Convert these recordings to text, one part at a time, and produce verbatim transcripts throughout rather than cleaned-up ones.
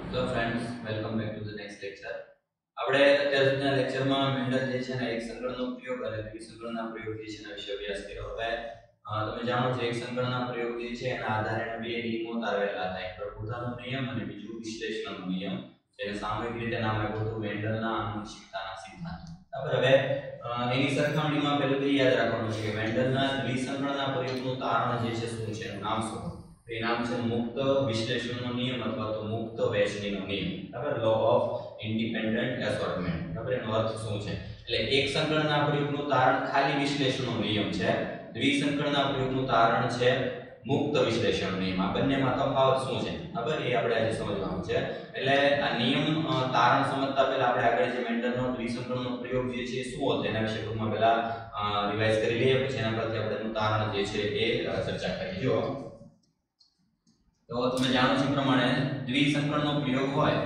Hello friends, welcome back to the next lecture. આપણે અત્યાર સુધીના લેક્ચરમાં મેન્ડલ જે છે ને એક સંકળનો પ્રયોગ અને દ્વિસંકળના પ્રયોગ જે છે એના વિશે અભ્યાસ કર્યો. હવે અ, તમે જાણો છો એક સંકળના પ્રયોગ જે છે એના આધારે બે નિયમો તારવેલા હતા. એક પ્રભુતાનો નિયમ અને બીજું વિશ્લેષણનો નિયમ. જેને સામૂહિક રીતે નામ આપ્યું હતું મેન્ડલના આનુવંશિકતાના સિદ્ધાંત. બરાબર. હવે અ, એની સરખામણીમાં પહેલું તો યાદ રાખવાનું છે કે મેન્ડલના દ્વિસંકળના પ્રયોગનું તારણ જે છે શું છે એનું નામ શું? એ નામ છે મુક્ત વિશ્લેષણનો નિયમ અથવા તો મુક્ત વહેંચણીનો નિયમ. બરાબર. Law of independent assortment. બરાબર. એનો અર્થ શું છે? એટલે એક સંકળના પ્રયોગનું તારણ ખાલી વિશ્લેષણનો નિયમ છે. દ્વિસંકળના પ્રયોગનું તારણ છે મુક્ત વિશ્લેષણનો નિયમ. આ બંનેમાં તફાવત શું છે? બરાબર. એ આપણે આજે સમજવાનું છે. એટલે આ નિયમ તારણ સમજતા પહેલા આપણે આગળ જે મેન્ડલનો દ્વિસંકળનો પ્રયોગ જે છે શું હતો એના વિશે ટૂંકમાં પહેલા રિવાઇઝ કરી લઈએ, પછી એના પરથી આપણે એનું તારણ જે છે એ ચર્ચા કરીએ. જો તો તમે જાણો છો પ્રમાણે દ્વિસંકળનો પ્રયોગ હોય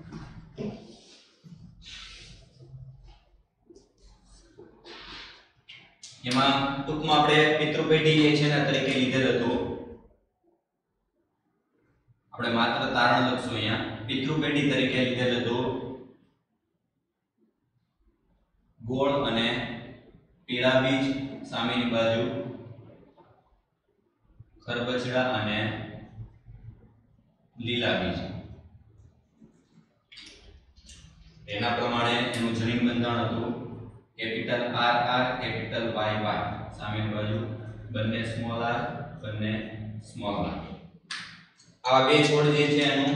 એમાં ટૂંકમાં આપણે પિતૃપેઢી જે છે એના તરીકે લીધેલ હતું. આપણે માત્ર તારણ લખશું અહીંયા. પિતૃપેઢી તરીકે લીધેલ હતું ગોળ અને પીળા બીજ સામેની બાજુ, ખરબચડા અને લીલા બીજ. એના પ્રમાણે એનું જનીન બંધારણ હતું capital R R capital Y Y સામેની બાજુ બંને સ્મોલ આર બંને સ્મોલ આર. આવા બે છોડ જે છે એનું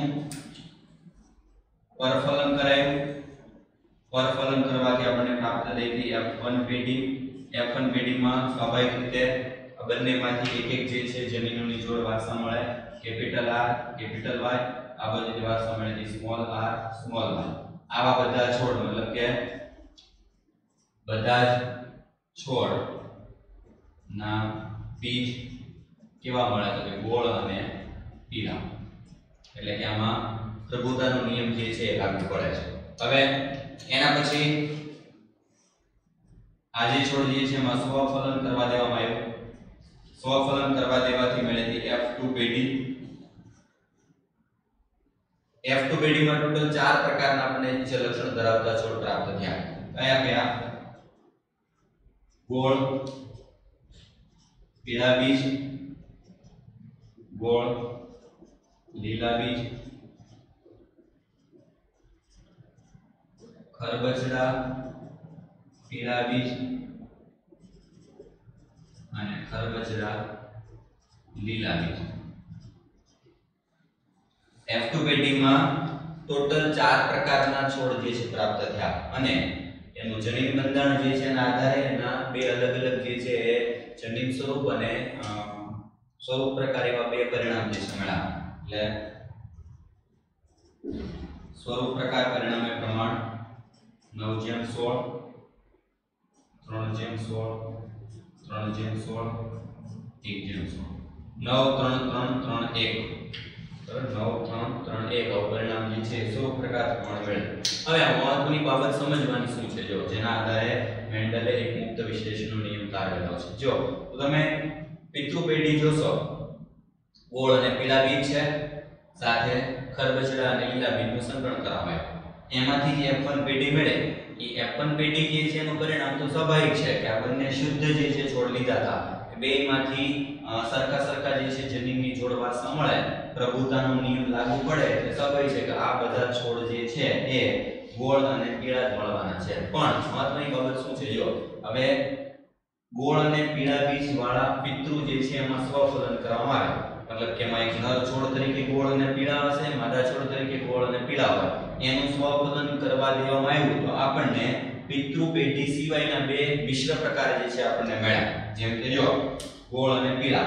પરફલન કરાયું. પરફલન કરવાથી આપણને પ્રાપ્ત થઈ હતી એફ વન પેઢી. એફ વન પેઢીમાં સ્વાભાવિક રીતે આ બંનેમાંથી એક એક જે છે જનીનોની જોડ વારસા મળે. કેપિટલ આર કેપિટલ વાય આ બાજુથી વારસા મળે છે સ્મોલ આર સ્મોલ વાય. આવા બધા છોડ મતલબ કે બધા જ છોડ ના બીજ કેવા મળે તો કે ગોળ અને પીળા. એટલે કે આમાં પ્રભુતાનો નિયમ જે છે એ લાગુ પડે છે. હવે એના પછી આ જે છોડ જે છે એમાં સ્વફલન કરવા દેવામાં આવ્યું. સ્વફલન કરવા દેવાથી મળેલી એફ ટુ પેઢી. એફ ટુ પેઢીમાં ટોટલ ચાર પ્રકારના આપણને જે લક્ષણ ધરાવતા છોડ પ્રાપ્ત થયા. કયા કયા? ગોળ, પીળા બીજ, ગોળ, લીલા બીજ, ખરબચડા, પીળા બીજ અને ખરબચડા લીલા બીજ. એફ ટુ પેઢીમાં ટોટલ ચાર પ્રકારના છોડ જે છે પ્રાપ્ત થયા અને એનું જનીન બંધારણ જે છે એના આધારે એના બે અલગ અલગ જે છે એ જનીન સ્વરૂપ અને સ્વરૂપ પ્રકાર એવા બે પરિણામ જે છે મળ્યા. એટલે સ્વરૂપ પ્રકાર પરિણામે પ્રમાણ નવ જેમ સોળ, ત્રણ જેમ સોળ, ત્રણ જેમ સોળ, એક જેમ સોળ, નવ ત્રણ ત્રણ ત્રણ એક. નવ ત્રણ ત્રણ એક પરિણામ જે છે સ્વરૂપ પ્રકાર પ્રમાણે મળે. હવે આ મહત્વની બાબત સમજવાની શું છે જો જેના આધારે મેન્ડલે એક મુક્ત વિશ્લેષણનો નિયમ તારવેલો છે. જો તો તમે પિતૃપેઢી જોશો, ગોળ અને પીળા બીજ છે, સાથે ખરબચડા અને લીલા બીજનું સંકલન કરાવાય. એમાંથી જે એફ વન પેઢી મળે એ એફ વન પેઢી જે છે એનું પરિણામ તો સ્વાભાવિક છે કે આ બંને શુદ્ધ જે છે છોડ લીધા હતા. બેમાંથી સરખા સરખા જે છે જનીનની જોડ વારસા મળે, પ્રભુતાનો નિયમ લાગુ પડે એટલે સ્વાભાવિક છે કે આ બધા છોડ જે છે એ ગોળ અને પીળા જ મળવાના છે. પણ મહત્વની બાબત શું છે જો હવે ગોળ અને પીળા બીજ વાળા પિતૃ જે છે એમાં સ્વફલન કરવામાં આવે. મતલબ કે એમાં એક નર છોડ તરીકે ગોળ અને પીળા હશે, માદા છોડ તરીકે ગોળ અને પીળા હોય. એનું સ્વફલન કરવા દેવામાં આવ્યું તો આપણને પિતૃ પેઢી સિવાયના બે મિશ્ર પ્રકાર જે છે આપણને મળ્યા. જેમ કે જો ગોળ અને પીળા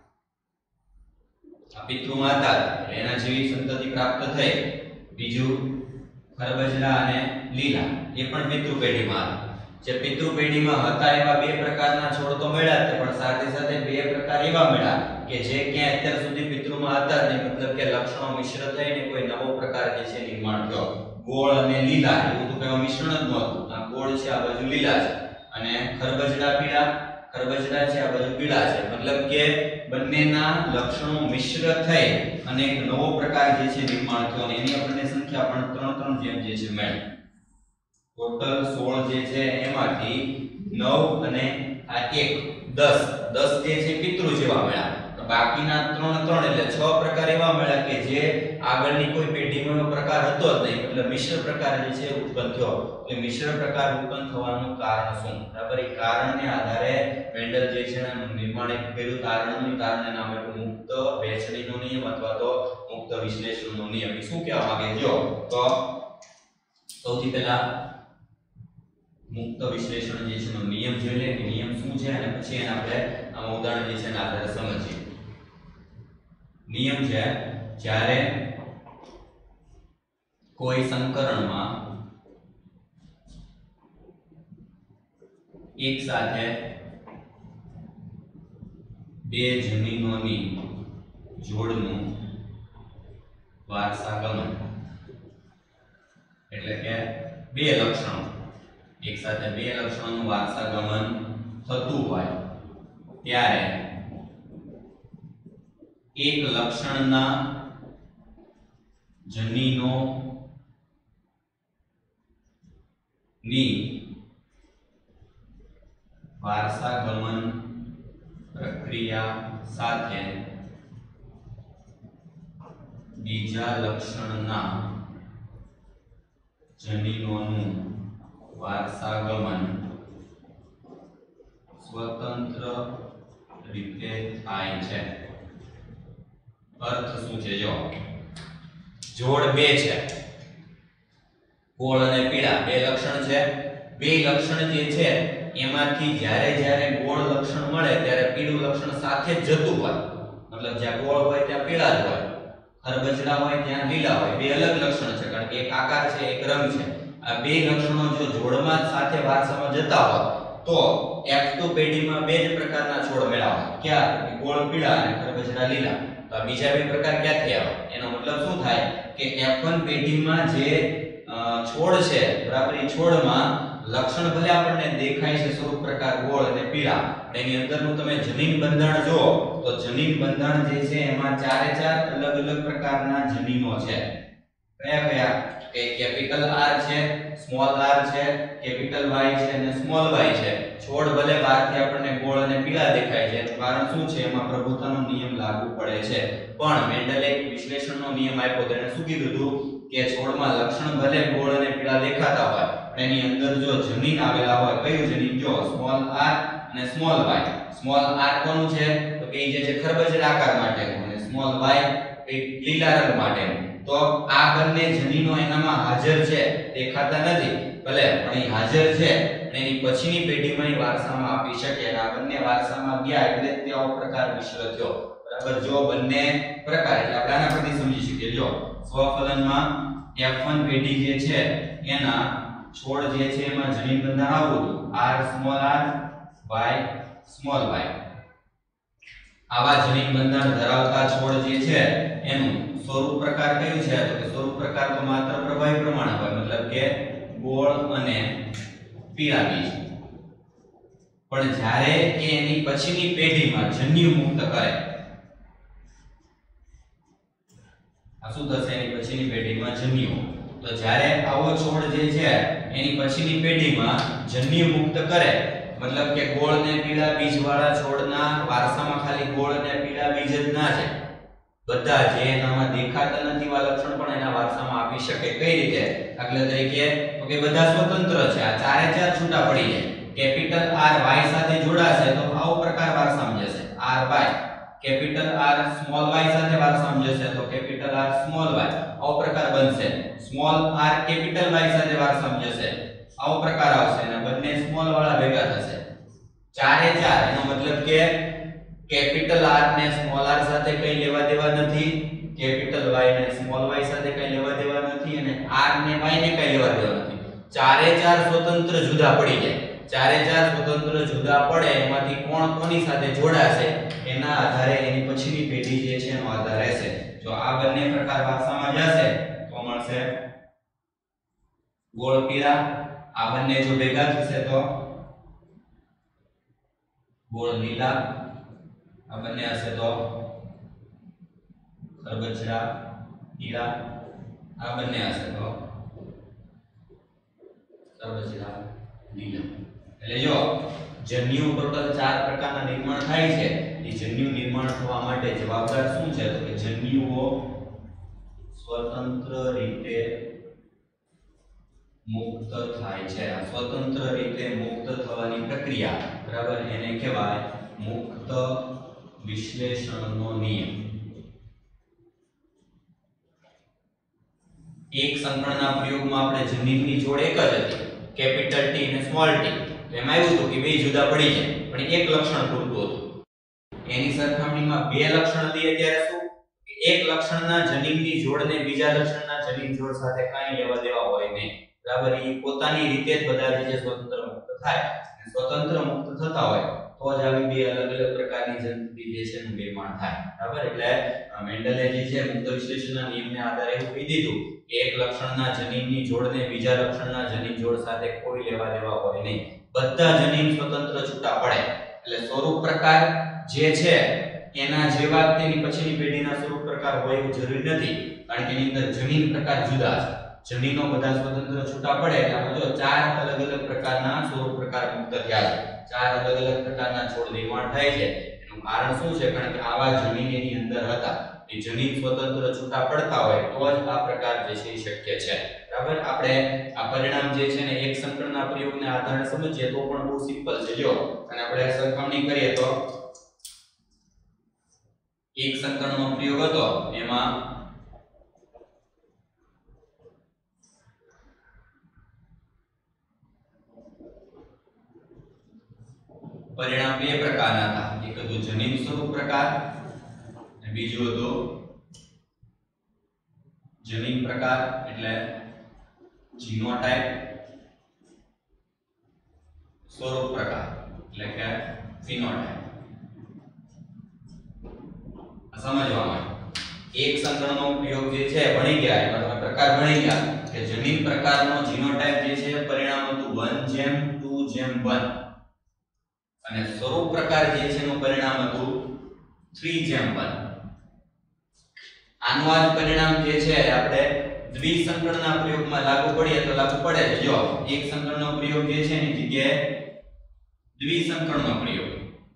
આ પિતૃમાં હતા એટલે એના જેવી સંતતિ પ્રાપ્ત થઈ. બીજું ખરબચડા અને લીલા એ પણ પિતૃ પેઢીમાં હતા. જે પિતૃ પેઢીમાં હતા એવા બે પ્રકારના છોડ તો મળ્યા છે, પણ સાથે સાથે બે પ્રકાર એવા મળ્યા કે જે ક્યાં અત્યાર સુધી પિતૃમાં હતા ને મતલબ કે લક્ષણો મિશ્ર થઈને કોઈ નવો પ્રકાર જે છે નિર્માણ થયો. ગોળ અને લીલા એવું તો કઈ મિશ્રણ જ નહોતું. આ ગોળ છે, આ બાજુ લીલા છે અને ખરબચડા પીળા, ખરબચડા છે, આ બાજુ પીળા છે, મતલબ કે બંનેના લક્ષણો મિશ્ર થઈ અને એક નવો પ્રકાર જે છે નિર્માણ થયો અને એની આપણને સંખ્યા પણ ત્રણ ત્રણ જેમ જે છે મળી. ટોટલ સોળ જે છે એમાંથી નવ અને આ એક દસ દસ જે છે પિતૃ જેવા મળ્યા. તો બાકીના ત્રણ ત્રણ એટલે છ પ્રકાર એવા મળ્યા કે જે આગળની કોઈ પેઢીમાં એવો પ્રકાર હતો જ નહીં, એટલે મિશ્ર પ્રકાર જે છે ઉત્પન્ન થયો. એટલે મિશ્ર પ્રકાર ઉત્પન્ન થવાનું કારણ શું? બરાબર, એ કારણને આધારે મેન્ડલ જે છે નિર્માણ કર્યું. કારણનું કારણને નામ આપ્યું મુક્ત વહેંચણીનો નિયમ અથવા તો મુક્ત વિશ્લેષણનો નિયમ. એ શું કહેવા માંગે જો તો સૌથી પહેલા મુક્ત વિશ્લેષણ જે છે નો નિયમ જોઈ લે કે નિયમ શું છે અને પછી એને આપણે આ ઉદાહરણ જે છે એના આધારે સમજીએ. નિયમ છે જ્યારે કોઈ સંકરણમાં એક સાથે બે જનીનોની જોડનું વારસાગમન એટલે કે બે લક્ષણો એક સાથે બે લક્ષણોનું વારસાગમન થતું હોય ત્યારે એક લક્ષણના જનીનો ની વારસાગમન પ્રક્રિયા સાથે બીજા લક્ષણના જનીનોનું વારસાગમન સ્વતંત્ર રીતે થાય છે. અર્થ શું છે? જો જોડ બે છે, ગોળ અને પીળા બે લક્ષણ છે. બે લક્ષણ જે છે એમાંથી જ્યારે જ્યારે ગોળ લક્ષણ મળે ત્યારે પીળું લક્ષણ સાથે જ જતું હોય, મતલબ જ્યાં ગોળ હોય ત્યાં પીળા જ હોય, ખરબચડા હોય ત્યાં લીલા હોય. બે અલગ લક્ષણ છે કારણ કે એક આકાર છે એક રંગ છે. આ બે લક્ષણો જો જોડમાં સાથે વારસામાં જતા હોય તો એફ ટુ પેઢીમાં બે જ પ્રકારના છોડ મેળવ્યા હોય. ક્યાં? ગોળ પીળા અને ખરબચડા લીલા. તો આ બીજા બે પ્રકાર ક્યાંથી આવે? એનો મતલબ શું થાય કે એફ વન પેઢીમાં જે છોડ છે બરાબર, એ છોડમાં લક્ષણ ભલે આપણને દેખાય છે સ્વરૂપ પ્રકાર ગોળ અને પીળા, પણ એની અંદરનું તમે જનીન બંધારણ જુઓ તો જનીન બંધારણ જે છે એમાં ચારે ચાર અલગ અલગ પ્રકારના જનીનો છે. કયા કયા? કે કેપિટલ આર છે, સ્મોલ આર છે, કેપિટલ વાય છે અને સ્મોલ વાય છે. છોડ ભલે બહારથી આપણને ગોળ અને પીળા દેખાય છે એનું કારણ શું છે? એમાં પ્રભુતાનો નિયમ લાગુ પડે છે. પણ મેન્ડલે એક વિશ્લેષણનો નિયમ આપ્યો. તેને શું કીધું હતું કે છોડમાં લક્ષણ ભલે ગોળ અને પીળા દેખાતા હોય પણ એની અંદર જો જનીન આવેલા હોય, કયું જનીન? જો સ્મોલ આર અને સ્મોલ વાય. સ્મોલ આર કોનું છે? તો કે જે છે ખરબચડા આકાર માટેનું અને સ્મોલ વાય એ લીલા રંગ માટેનું. તો આ બંને જનીનો એનામાં હાજર છે, દેખાતા નથી ભલે પણ એ હાજર છે અને એની પછીની પેઢીમાં એ વારસામાં આપી શકે અને આ બંને વારસામાં ગયા એટલે તેવો પ્રકાર મિશ્ર થયો. બરાબર, જો બંને પ્રકાર એટલે આપણે આના પરથી સમજી શકીએ. જો સ્વફલનમાં એફ વન પેઢી જે છે એના છોડ જે છે એમાં જનીન બંધારણ આવું હતું, r small r y small y. આવા જનીન બંધારણ ધરાવતા છોડ જે છે એનું સ્વરૂપ પ્રકાર કયું છે? તો કે સ્વરૂપ પ્રકાર તો માત્ર પ્રવાહી પ્રમાણે હોય, મતલબ કે ગોળ અને પીળા બીજ. પણ જ્યારે એ એની પછીની પેઢીમાં જન્યુ મુક્ત કરે, આ શું થશે? એની પછીની પેઢીમાં જન્યુ. તો જ્યારે આવો છોડ જે છે એની પછીની પેઢીમાં જન્યુ મુક્ત કરે, મતલબ કે ગોળ ને પીળા બીજ વાળા છોડના વારસામાં ખાલી ગોળ અને પીળા બીજ જ ના છે, બધા જે એનામાં દેખાતા નથી એવા લક્ષણ પણ એના વારસામાં આપી શકે. કઈ રીતે? દાખલા તરીકે તો કે બધા સ્વતંત્ર છે, આ ચારે ચાર છૂટા પડી જાય. કેપિટલ આર વાય સાથે જોડાશે તો આવો પ્રકાર વારસામાં જશે, R Y. Capital R small Y સાથે વારસામાં જશે તો કેપિટલ આર સ્મોલ વાય આવો પ્રકાર બનશે. સ્મોલ આર કેપિટલ વાય સાથે વારસામાં જશે, આવો પ્રકાર આવશે અને બંને સ્મોલ વાળા ભેગા થશે. ચારે ચાર એનો મતલબ કે કેપિટલ R ને સ્મોલ r સાથે કઈ લેવા દેવા નથી, કેપિટલ Y ને સ્મોલ y સાથે કઈ લેવા દેવા નથી અને R ને Y ને કઈ લેવા દેવા નથી. ચારે ચાર સ્વતંત્ર જુદા પડી જાય. ચારે ચાર સ્વતંત્ર જુદા પડે એમાંથી કોણ કોની સાથે જોડાશે એના આધારે એની પછીની પેઢી જે છે એનો આધાર રહેશે. જો આ બંને પ્રકાર વારસામાં જશે તો મળશે ગોળ પીળા. આ બંને જો ભેગા થશે તો ગોળ લીલા, આ બંને હશે તો ખરબચડા પીળા, આ બંને હશે તો ખરબચડા લીલા. એટલે જો જન્યુ ટોટલ ચાર પ્રકારના નિર્માણ થાય છે. એ જન્યુ નિર્માણ થવા માટે જવાબદાર શું છે તો કે જન્યુઓ સ્વતંત્ર રીતે મુક્ત થાય છે. આ સ્વતંત્ર રીતે મુક્ત થવાની પ્રક્રિયા બરાબર એને કહેવાય મુક્ત વિશ્લેષણનો નિયમ. એક સંકળના પ્રયોગમાં આપણે જનીનની જોડ એક જ હતી, કેપિટલ ટી અને સ્મોલ ટી. તો એમાં એવું હતું કે બે જુદા પડી જાય પણ એક લક્ષણ પૂરતું હતું. એની સરખામણીમાં બે લક્ષણ લઈએ ત્યારે શું કે એક લક્ષણના જનીનની જોડને બીજા લક્ષણના જનીન જોડ સાથે કાંઈ લેવા દેવા હોય નહીં. બરાબર એ પોતાની રીતે જ બધા જે સ્વતંત્ર મુક્ત થાય અને સ્વતંત્ર મુક્ત થતા હોય તો જ આવી બે અલગ અલગ પ્રકારની જનની જે છે એનું નિર્માણ થાય. બરાબર એટલે મેન્ડલે જે છે મુક્ત વિશ્લેષણના નિયમને આધારે એવું કહી દીધું કે એક લક્ષણના જનીનની જોડને બીજા લક્ષણના જનીન જોડ સાથે કોઈ લેવા દેવા હોય નહીં. બધા જનીન સ્વતંત્ર છૂટા પડે એટલે સ્વરૂપ પ્રકાર જે છે એના જેવા તેની પછીની પેઢીના સ્વરૂપ પ્રકાર હોય એવું જરૂરી નથી, કારણ કે એની અંદર જનીન પ્રકાર જુદા છે. જનીનો બધા સ્વતંત્ર છૂટા પડે એટલે આમાં જો ચાર અલગ અલગ પ્રકારના સ્વરૂપ પ્રકાર મુક્ત થયા છે. ચાર અલગ અલગ પ્રકારના છોડ નિર્માણ થાય છે. એનું કારણ શું છે? કારણ કે આવા જનીન એની અંદર હતા. એ જનીન સ્વતંત્ર છૂટા પડતા હોય તો જ આ પ્રકાર જે છે એ શક્ય છે. બરાબર આપણે આ પરિણામ જે છે ને એક સંકળના પ્રયોગને આધારે સમજીએ તો પણ બહુ સિમ્પલ છે. જો અને આપણે સરખામણી કરીએ તો એક સંકળનો પ્રયોગ હતો એમાં પરિણામ બે પ્રકારના હતા. એક હતું જનીન સ્વરૂપ પ્રકાર અને બીજું હતું જનીન પ્રકાર એટલે જીનોટાઇપ, સ્વરૂપ પ્રકાર એટલે કે ફિનોટાઇપ. સમજવા માટે એક સંકળનો પ્રયોગ જે છે ભણી ગયા એમાં તમે પ્રકાર ભણી ગયા કે જનીન પ્રકારનો જીનોટાઇપ જે છે પરિણામ હતું one જેમ two જેમ one અને સ્વરૂપ પ્રકાર જે છે એનું પરિણામ હતું three જેમ one. આનું આ પરિણામ જે છે આપણે દ્વિસંકળના પ્રયોગમાં લાગુ પડીએ તો લાગુ પડે છે. જો એક સંકળનો પ્રયોગ જે છે એની જગ્યાએ દ્વિસંકળનો પ્રયોગ.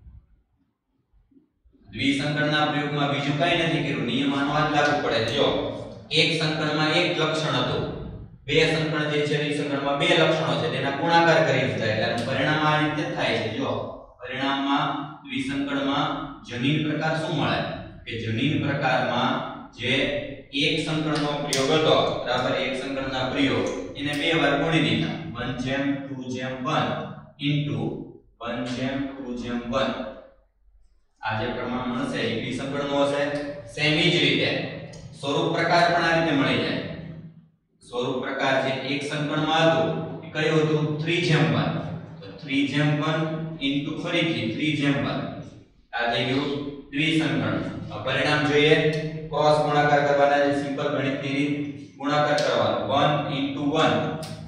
દ્વિસંકળના પ્રયોગમાં બીજું કંઈ નથી કર્યું, નિયમ આનો આ લાગુ પડે છે. જો એક સંકળમાં એક લક્ષણ હતું, બે સંકળ જે છે એ સંકળમાં બે લક્ષણો છે તેના ગુણાકાર કરી દીધા એટલે આનું પરિણામ આ રીતે થાય છે. જો પરિણામમાં દ્વિસંકળમાં જનીન પ્રકાર શું મળે કે જનીન પ્રકારમાં જે એક સંકળનો પ્રયોગ હતો બરાબર એક સંકળના પ્રયોગ એને બે વાર ગુણી દીધા one જેમ two જેમ one into one જેમ two જેમ one. આ જે પ્રમાણ મળશે એ દ્વિસંકળનો હશે. સેમ જ રીતે સ્વરૂપ પ્રકાર પણ આ રીતે મળી જાય. સ્વરૂપ પ્રકાર જે એક સંકળમાં હતું એ કયું હતું three જેમ one. તો three જેમ one into ફરીથી three જેમ one. આ થઈ ગયું દ્વિસંકળ. પરિણામ જોઈએ ક્રોસ ગુણાકાર કરવાના છે. સિમ્પલ ગણિતની રીત ગુણાકાર કરવાનો one into one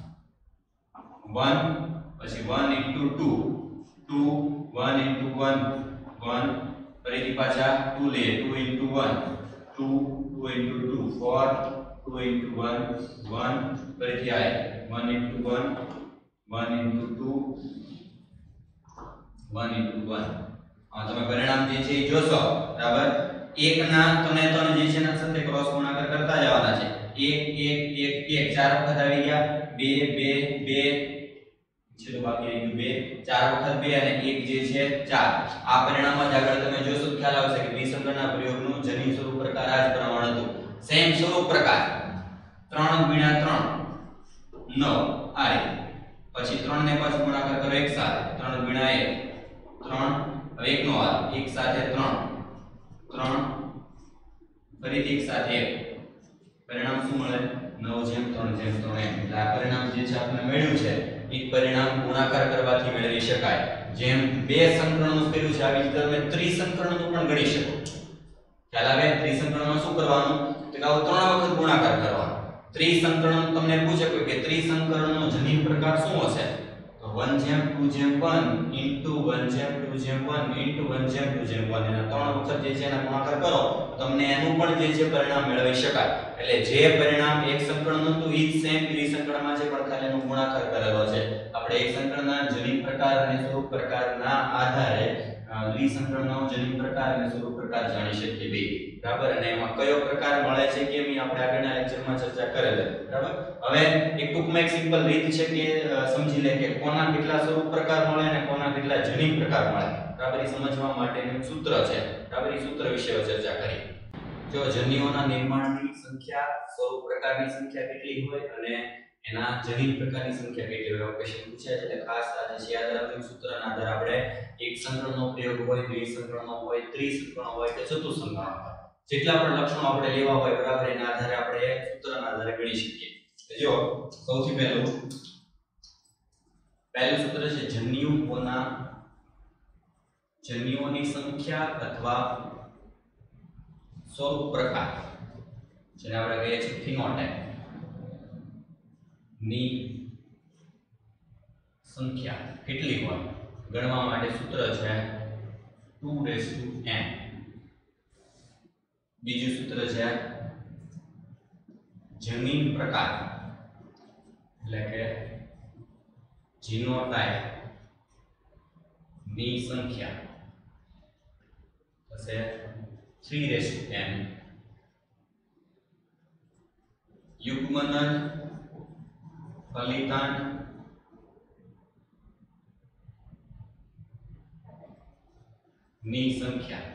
one પછી one into two two one into one one ફરીથી પાછા two લઈએ two into one two two into two four two into one one ફરીથી આય one into one one into two one into one. આ તમે પરિણામ જે છે એ જોશો બરાબર. એક ના તમે ત્રણ જે છે ને સાથે ક્રોસ ગુણાકાર કરતા જવાના છે. એક એક એક એક ચાર વખત આવી ગયા બે બે બે છેલ્લું બાકી રહી ગયું બે ચાર વખત બે અને એક જે છે ચાર. આ પરિણામમાં જ આગળ તમે જોશો ખ્યાલ આવશે કે દ્વિસંકળના પ્રયોગનું જનીન સ્વરૂપ પ્રકાર આ જ પ્રમાણે હતું. સેમ સ્વરૂપ પ્રકાર ત્રણ ગુણ્યા ત્રણ નવ આ રીતે. પછી ત્રણ ને પાછું ગુણાકાર કરો એક સાથે ત્રણ ગુણ્યા એક ત્રણ હવે એક નો વાર એક સાથે ત્રણ ત્રણ ફરીથી એક સાથે એક. પરિણામ શું મળે નવ જેમ ત્રણ જેમ ત્રણ એમ. એટલે આ પરિણામ જે છે આપણે મેળવ્યું છે એ પરિણામ ગુણાકાર કરવાથી મેળવી શકાય. જેમ બે સંકળનું કર્યું છે આવી રીતે તમે ત્રિસંકળનું પણ ગણી શકો. ખ્યાલ આવે? ત્રિસંકળમાં શું કરવાનું તો કે આવો ત્રણ વખત ગુણાકાર કરવાનો. ત્રિસંકળનું તમને પૂછે કે ત્રિસંકળનો જનીન પ્રકાર શું હશે તો one જેમ two જેમ one into one જેમ two જેમ one into one જેમ two જેમ one એના ત્રણ વખત જે છે એના ગુણાકાર કરો તમને એનું પણ જે છે પરિણામ મેળવી શકાય એટલે જે પરિણામ એક સંકળનું હતું ઈ જ સેમ દ્વિસંકળમાં છે પણ ખાલી એનો ગુણાકાર કરેલો છે આપણે એક સંકળના જનિત પ્રકાર અને સ્વરૂપ પ્રકારના આધારે દ્વિસંકળનો જનિત પ્રકાર અને સ્વરૂપ પ્રકાર જાણી શકીએ બે બરાબર અને એમાં કયો પ્રકાર મળે છે કે એ આપણે આગળના લેક્ચરમાં ચર્ચા કરેલ બરાબર હવે એક ટૂંકમાં એક સિમ્પલ રીત છે કે સમજી લે કે કોના કેટલા સ્વરૂપ પ્રકાર મળે અને કોના કેટલા જનિત પ્રકાર મળે બરાબર એ સમજવા માટેનું સૂત્ર છે બરાબર એ સૂત્ર વિશે ચર્ચા કરી જો જન્યુઓના નિર્માણની સંખ્યા સ્વરૂપ પ્રકારની સંખ્યા કેટલી હોય અને એના જનિત પ્રકારની સંખ્યા કેટલી હોય ક્વેશ્ચન પૂછાય છે એટલે ખાસ આજે છે યાદ રાખજો સૂત્રના આધારે આપણે એક સંકળનો પ્રયોગ હોય દ્વિસંકળનો હોય ત્રિસંકળનો હોય કે ચતુસંકળનો હોય જેટલા પણ લક્ષણો આપણે લેવા હોય બરાબર એના આધારે આપણે સૂત્રના આધારે ગણી શકીએ જો સૌથી પહેલું પહેલું સૂત્ર છે જન્યુઓના જન્યુઓની સંખ્યા અથવા સ્વરૂપ પ્રકાર જેને આપણે કહીએ છીએ ફિનોટાઇપ ની સંખ્યા કેટલી હોય ગણવા માટે સૂત્ર છે two raised to n બીજું સૂત્ર છે જનીન પ્રકાર એટલે કે જીનોટાઇપ ની સંખ્યા થશે three raised to n યુગ્મનદ ફલિતાંડ ની સંખ્યા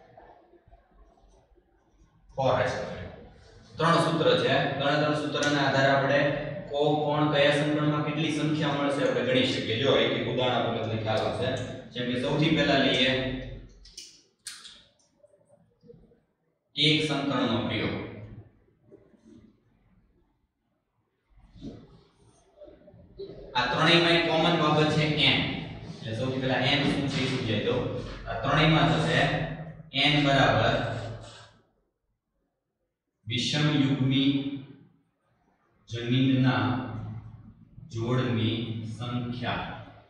four raised to n ત્રણ સૂત્ર છે ત્રણ ત્રણ સૂત્રના આધારે આપણે કો કોણ કયા સંકળનમાં કેટલી સંખ્યા મળશે આપણે ગણી શકીએ જો એક એક ઉદાહરણ આપણે તમને ખ્યાલ આવશે જેમ કે સૌથી પહેલા લઈએ એક સંકળનો પ્રયોગ આ ત્રણેયમાં એક કોમન બાબત છે n એટલે સૌથી પહેલા n શું છે એ સમજાય દો આ ત્રણેયમાં થશે n બરાબર વિષમ યુગ્મી જનીનના જોડની સંખ્યા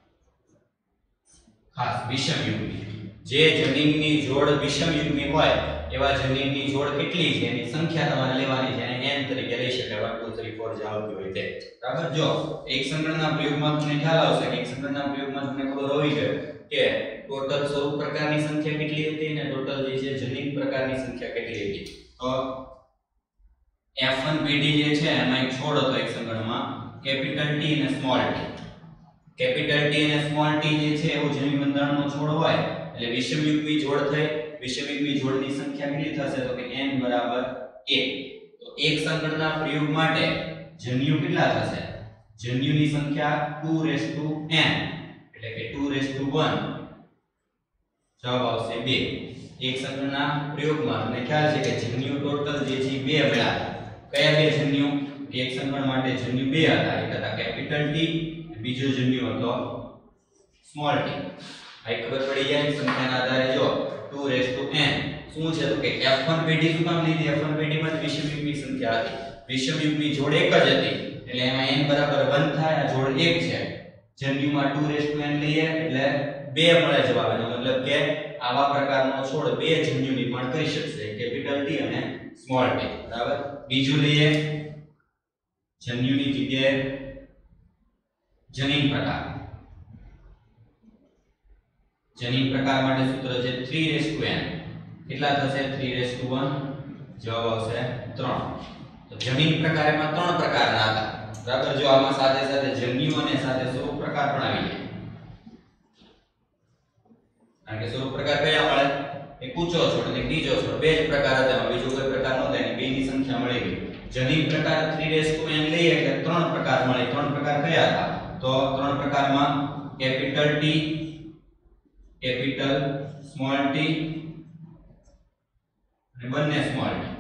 ખાસ વિષમ યુગ્મી જે જનીનની જોડ વિષમ યુગ્મી હોય એવા જનીનની જોડ કેટલી છે એની સંખ્યા તમારે લેવાની છે અને n તરીકે લઈ શકાય one two three four જે આવતી હોય તે બરાબર જો એક સંકળના પ્રયોગમાં તમને ખ્યાલ આવશે કે એક સંકળના પ્રયોગમાં તમને ખબર હોવી જોઈએ કે ટોટલ સ્વરૂપ પ્રકારની સંખ્યા કેટલી હતી અને ટોટલ જે છે જનીન પ્રકારની સંખ્યા કેટલી હતી તો F one પેઢી જે છે એમાં એક છોડ હતો એક સંકળમાં કેપિટલ T અને સ્મોલ t કેપિટલ T અને સ્મોલ t જે છે એવો જનીન બંધારણનો છોડ હોય એટલે વિષમ યુગ્મી જોડ થઈ વિષમ યુગ્મી જોડની સંખ્યા કેટલી થશે તો કે n બરાબર એક તો એક સંકળના પ્રયોગ માટે જન્યુ કેટલા થશે જન્યુની સંખ્યા two raised to n એટલે કે two raised to one જવાબ આવશે બે એક સંકળના પ્રયોગમાં તમને ખ્યાલ છે કે જન્યુ ટોટલ જે છે બે મળ્યા કયા બે જન્યુ એક સંકળ માટે જન્યુ બે હતા એક હતા કેપિટલ T બીજો જન્યુ હતો સ્મોલ t આ ખબર પડી જાય સંખ્યાના આધારે જો two raised to n શું છે તો કે F one પેઢી શું કામ લીધી F one પેઢીમાં જ વિષમ યુગ્મી સંખ્યા હતી વિષમ યુગ્મી જોડ એક જ હતી એટલે એમાં n બરાબર one થાય આ જોડ એક છે જન્યુમાં two raised to n લઈએ એટલે બે મળે જવાબ એનો મતલબ કે આવા પ્રકારનો છોડ બે જન્યુ નિર્માણ કરી શકશે કેપિટલ T અને સ્મોલ t બરાબર બીજું લઈએ જન્યુની જગ્યાએ જનીન પ્રકાર જનીન પ્રકાર માટે સૂત્ર છે three raised to n કેટલા થશે three raised to one જવાબ આવશે ત્રણ તો જનીન પ્રકારમાં ત્રણ પ્રકારના હતા બરાબર જો આમાં સાથે સાથે જન્યુ અને સાથે સ્વરૂપ પ્રકાર પણ આવી જાય કારણ કે સ્વરૂપ પ્રકાર કયા મળે એક ઊંચો છોડ અને બીજો છોડ બે જ પ્રકાર હતા એમાં બીજો કોઈ પ્રકાર નહોતો એની બે ની સંખ્યા મળી ગઈ જનીન પ્રકાર three raised to n લઈએ એટલે ત્રણ પ્રકાર મળે ત્રણ પ્રકાર કયા હતા તો ત્રણ પ્રકારમાં capital T capital small t અને બંને સ્મોલ t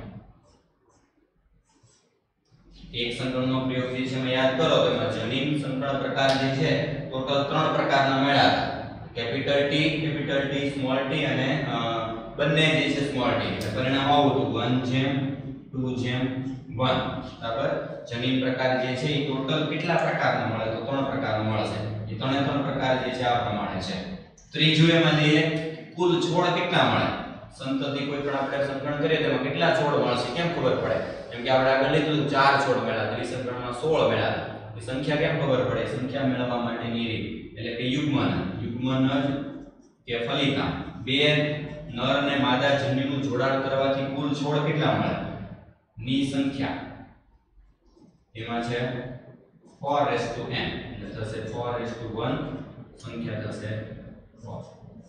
એક સંકળનો પ્રયોગ જે છે તમે યાદ કરો તો એમાં જનીન સંકળ પ્રકાર જે છે ટોટલ ત્રણ પ્રકારના મળ્યા હતા capital T capital T small t અને બંને જે છે સ્મોલ t એટલે પરિણામ આવું હતું one જેમ two જેમ one બરાબર જનીન પ્રકાર જે છે એ ટોટલ કેટલા પ્રકારના મળે તો ત્રણ પ્રકારના મળશે એ ત્રણે ત્રણ પ્રકાર જે છે આ પ્રમાણે છે. ત્રીજું એમાં લઈએ કુલ છોડ કેટલા મળે. સંતતિ કોઈ પણ આપણે સંકલન કરીએ તેમાં કેટલા છોડ મળશે કેમ ખબર પડે. જેમ કે આપણે આગળ લીધું ચાર છોડ મળ્યા, દ્વિસંકરણમાં સોળ મળ્યા. એ સંખ્યા કેમ ખબર પડે. સંખ્યા મેળવવા માટેની રીત એટલે કે યુગ્મન. યુગ્મન જ કે ફલિતાંક. બે નર અને માદા જન્યુનું જોડાણ કરવાથી કુલ છોડ કેટલા મળે ની સંખ્યા એમાં છે four raised to n એટલે થશે four raised to one સંખ્યા થશે four.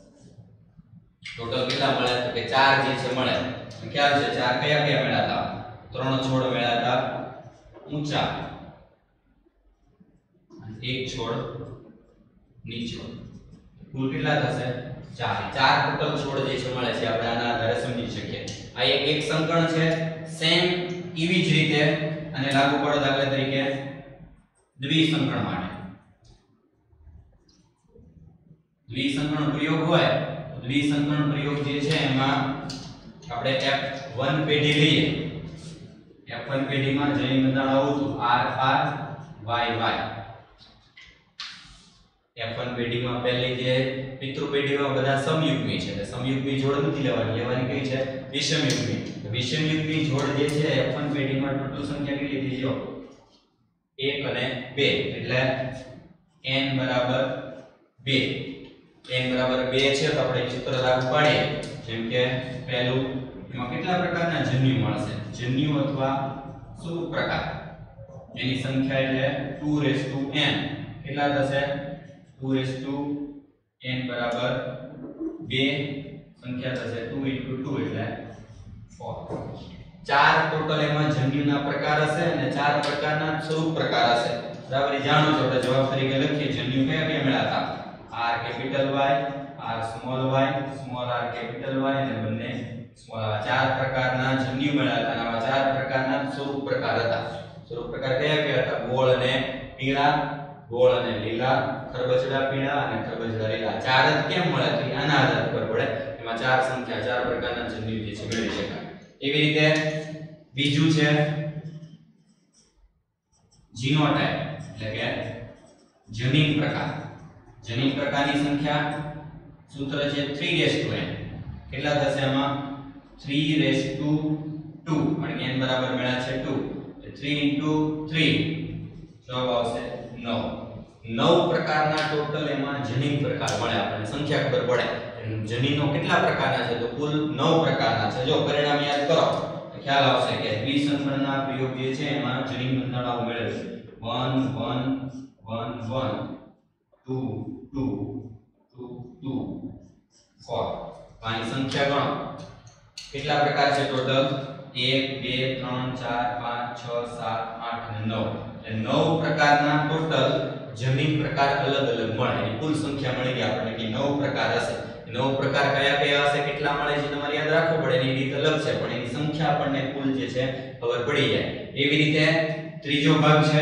ટોટલ કેટલા મળે તો કે ચાર જે છે મળે. ખ્યાલ છે ચાર કયા કયા મળ્યા હતા. ત્રણ છોડ મળ્યા હતા ઊંચા અને એક છોડ નીચો. કુલ કેટલા થશે ચાર. ચાર ટોટલ છોડ જે છે મળે છે આપણે આના આધારે સમજી શકીએ. આ એક એક સંકરણ છે. સેમ એવી જ રીતે અને લાગુ પડે દાખલા તરીકે દ્વિસંકરણ માટે. દ્વિસંકરણ પ્રયોગ હોય તો દ્વિસંકરણ પ્રયોગ જે છે એમાં આપણે F one પેઢી લઈએ. F one પેઢીમાં જઈ બંધારણ આવું હતું R R Y Y. F one પેઢીમાં પહેલી જે પિતૃ પેઢીમાં બધા સમયુગ્મી છે. એટલે સમયુગ્મી જોડ નથી લેવાની, લેવાની કઈ છે વિષમયુગ્મી. વિષમયુગ્મી જોડ જે છે F one પેઢીમાં ટોટલ સંખ્યા કેટલી થઈ જો એક અને બે એટલે n બરાબર બે. n બરાબર બે છે તો આપણે સૂત્ર લાગુ પાડીએ. જેમ કે પહેલું એમાં કેટલા પ્રકારના જન્યુ મળશે. જન્યુ અથવા સ્વરૂપ પ્રકાર એની સંખ્યા એટલે two raised to n કેટલા થશે two raised to n બરાબર બે સંખ્યા થશે two into two એટલે four. ચાર ટોટલ એમાં જન્યુના પ્રકાર હશે અને ચાર પ્રકારના સ્વરૂપ પ્રકાર હશે. બરાબર જાણો છો. આપણે જવાબ તરીકે લખીએ જન્યુ કયા કયા મળ્યા હતા r capital y r small y small r capital y અને બંને સ્મોલ r. ચાર પ્રકારના જન્યુ મળ્યા હતા અને આવા ચાર પ્રકારના સ્વરૂપ પ્રકાર હતા. સ્વરૂપ પ્રકાર કયા કયા હતા ગોળ અને પીળા, ગોળ અને લીલા, ખરબચડા પીળા અને ખરબચડા લીલા. ચાર જ કેમ મળે તો આના આધાર પર પડે. એમાં ચાર સંખ્યા ચાર પ્રકારના જન્યુ જે છે મેળવી શકાય. એવી રીતે બીજું છે જીનોટાઇપ એટલે કે જનીન પ્રકાર. જનીન પ્રકારની સંખ્યા સૂત્ર છે three raised to n કેટલા થશે આમાં three raised to two અને n બરાબર મળ્યા છે two એટલે three into three જવાબ આવશે nine. નવ પ્રકારના ટોટલ એમાં જનીન પ્રકાર મળે. આપણને સંખ્યા ખબર પડે જનીનો કેટલા પ્રકારના છે તો કુલ નવ પ્રકારના છે. જો પરિણામ યાદ કરો તો ખ્યાલ આવશે કે દ્વિસંકરણના પ્રયોગ જે છે એમાં જનીન બંધારણો મેળવે છે one one one one two two two two four. આની સંખ્યા ગણો કેટલા પ્રકાર છે ટોટલ એક બે ત્રણ ચાર પાંચ છ સાત આઠ અને નવ. એટલે નવ પ્રકારના ટોટલ જનીન પ્રકાર અલગ અલગ મળે. એની કુલ સંખ્યા મળી ગઈ આપણને કે નવ પ્રકાર હશે. નવ પ્રકાર કયા કયા હશે કેટલા મળે છે તમારે યાદ રાખવું પડે. એની રીત અલગ છે પણ એની સંખ્યા આપણને કુલ જે છે ખબર પડી જાય. એવી રીતે ત્રીજો ભાગ છે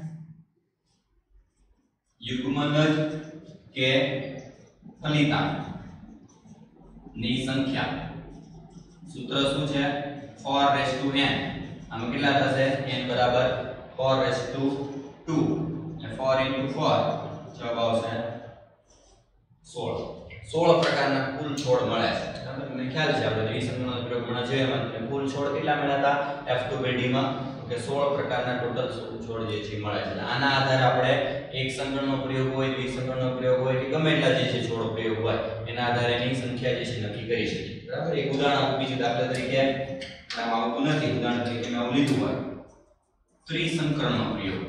યુગ્મનજ કે ફલિતાંક ની સંખ્યા. સૂત્ર શું છે four raised to n. આમાં કેટલા થશે n બરાબર four raised to two અને four into four જવાબ આવશે સોળ. સોળ પ્રકારના કુલ છોડ મળે છે. બરાબર તમને ખ્યાલ છે આપણે દ્વિસંકરણનો પ્રયોગમાં જોયા એમાં કુલ છોડ કેટલા મળ્યા હતા F two પેઢીમાં કે સોળ પ્રકારના ટોટલ છોડ જે છે મળે છે. આના આધારે આપણે એક સંકરણનો પ્રયોગ હોય દ્વિસંકરણનો પ્રયોગ હોય કે ગમે એટલા જે છે છોડ પ્રયોગ હોય એના આધારે એની સંખ્યા જે છે નક્કી કરી શકીએ. બરાબર એક ઉદાહરણ આપું બીજું દાખલા તરીકે નામ આવતું નથી. ઉદાહરણ તરીકે મેં આવું લીધું હોય ત્રિસંકરણનો પ્રયોગ.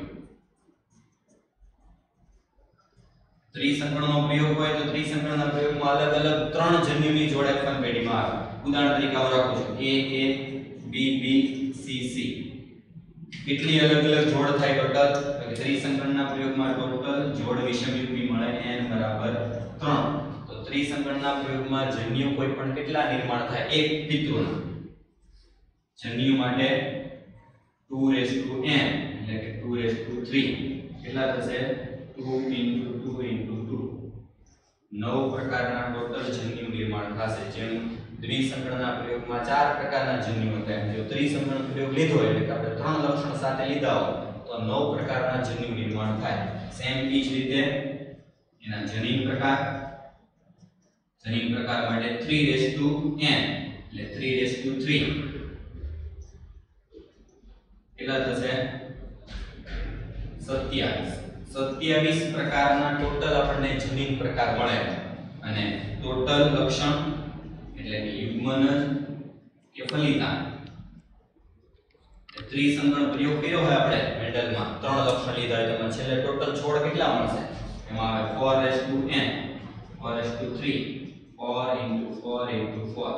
ત્રિસંકરણનો પ્રયોગ હોય તો ત્રિસંકરણના પ્રયોગમાં અલગ અલગ ત્રણ જન્યુની જોડ F one પેઢીમાં આવે. ઉદાહરણ તરીકે આવું રાખું છું A A B B C C. કેટલી અલગ અલગ જોડ થાય ટોટલ તો ત્રિસંકરણના પ્રયોગમાં ટોટલ જોડ વિષમયુગ્મી મળે n બરાબર ત્રણ. તો ત્રિસંકરણના પ્રયોગમાં જન્યુ કોઈ પણ કેટલા નિર્માણ થાય એક પિતૃના. જન્યુ માટે two raised to n એટલે કે two raised to three કેટલા થશે two into two into two. નવ પ્રકારના ટોટલ જન્યુ નિર્માણ થશે. જેમ દ્વિસંકરણના પ્રયોગમાં ચાર પ્રકારના જન્યુ હતા જો ત્રિસંકરણ પ્રયોગ લીધો હોય એટલે કે આપણે ત્રણ લક્ષણ સાથે લીધા હોય તો નવ પ્રકારના જન્યુ નિર્માણ થાય. સેમ એ જ રીતે એના જનીન પ્રકાર, જનીન પ્રકાર માટે three raised to n એટલે three raised to three કેટલા થશે સત્યાવીસ. સત્યાવીસ પ્રકારના ટોટલ આપણને જનીન પ્રકાર મળે અને ટોટલ લક્ષણ એટલે કે યુગ્મન કે ફલિતાંડ ત્રિસંગણ પ્રયોગ કર્યો હોય આપણે મેન્ડલમાં ત્રણ લક્ષણ લીધા હોય તો છેલ્લે ટોટલ છોડ કેટલા મળશે એમાં આવે four raised to n four raised to three four into four into four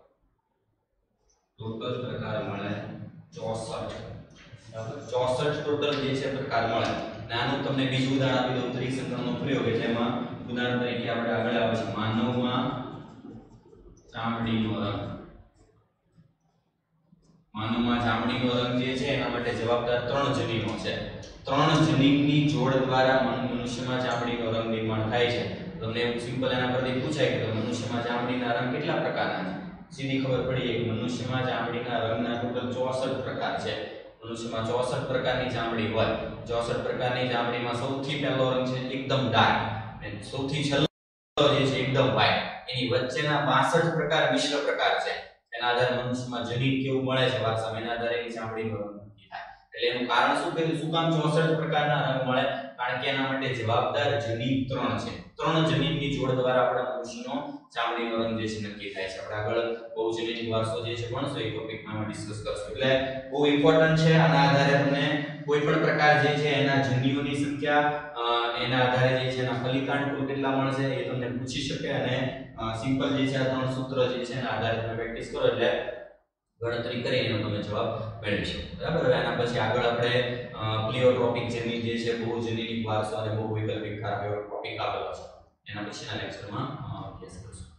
total પ્રકાર મળે ચોસઠ. બરાબર ચોસઠ ટોટલ જે છે પ્રકાર મળે. નાનું તમને બીજું ઉદાહરણ આપી દઉં ત્રિસંગણનો પ્રયોગ એટલે એમાં ઉદાહરણ તરીકે આપણે આગળ આવે છે માનવમાં ચામડીનો રંગ. માનવમાં ચામડીનો રંગ જે છે એના માટે જવાબદાર ત્રણ જનીનો છે. ત્રણ જનીનની જોડ દ્વારા મનુષ્યમાં ચામડીનો રંગ નિર્માણ થાય છે. તમને એવું સિમ્પલ એના પરથી પૂછાય કે મનુષ્યમાં ચામડીના રંગ કેટલા પ્રકારના છે સીધી ખબર પડી કે મનુષ્યમાં ચામડીના રંગના ટોટલ ચોસઠ પ્રકાર છે. મનુષ્યમાં ચોસઠ પ્રકારની ચામડી હોય. ચોસઠ પ્રકારની ચામડીમાં સૌથી પહેલો રંગ છે એકદમ ડાર્ક અને સૌથી છેલ્લો જે છે એકદમ વ્હાઇટ. એની વચ્ચેના બાસઠ પ્રકાર મિશ્ર પ્રકાર છે. એના આધારે મનુષ્યમાં જનીન કેવું મળે છે વારસામાં એના આધારે એની ચામડીનો રંગ નક્કી થાય. એટલે એનું કારણ શું કે શું કામ ચોસઠ પ્રકારના રંગ મળે કારણ કે એના માટે જવાબદાર જનીન ત્રણ છે. ત્રણ જનીનની જોડ દ્વારા આપણા મનુષ્યનો ચામડીનો રંગ જે છે નક્કી થાય છે. આપણે આગળ બહુજનીન વારસો જે છે ભણશું એ ટોપિકમાં ડિસ્કસ કરશું. એટલે બહુ ઇમ્પોર્ટન્ટ છે. આના આધારે તમને કોઈ પણ પ્રકાર જે છે એના જન્યુઓની સંખ્યા એના આધારે જે છે એના ફલિતાંડ કુલ કેટલા મળશે એ તમને પૂછી શકે અને સિમ્પલ જે છે આ ત્રણ સૂત્ર જે છે એના આધારે તમે પ્રેક્ટિસ કરો એટલે ગણતરી કરી એનો તમે જવાબ મેળવી શકો. બરાબર. હવે આના પછી આગળ આપણે પ્લિયોટ્રોપિક જનીન જે છે બહુજનીન વારસો અને બહુવૈકલ્પિક કાર્યો ટોપિક આપેલો છે એના પછીના લેક્ચરમાં અભ્યાસ કરશું.